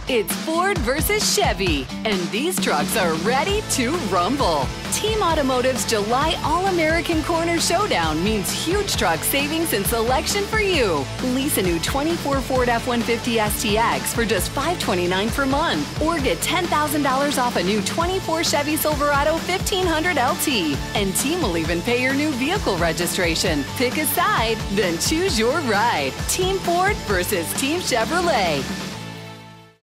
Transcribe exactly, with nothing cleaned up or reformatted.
It's Ford versus Chevy, and these trucks are ready to rumble. Team Automotive's July All-American Corner Showdown means huge truck savings and selection for you. Lease a new twenty-four Ford F one fifty S T X for just five hundred twenty-nine dollars per month, or get ten thousand dollars off a new twenty-four Chevy Silverado fifteen hundred L T. And Team will even pay your new vehicle registration. Pick a side, then choose your ride. Team Ford versus Team Chevrolet.